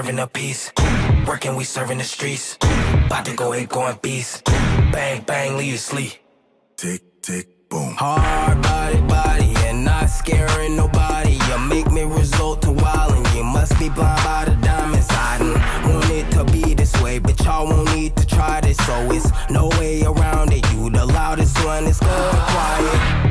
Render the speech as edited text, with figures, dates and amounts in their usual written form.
serving a piece. Working, we serving the streets. About to go 8 going beast. Bang, bang, leave you sleep. Tick, tick, boom. Hard body, and not scaring nobody. You make me resort to wildin'. You must be blind by the diamonds. I didn't want it to be this way, but y'all won't need to try this. So it's no way around it. You the loudest one, it's going quiet.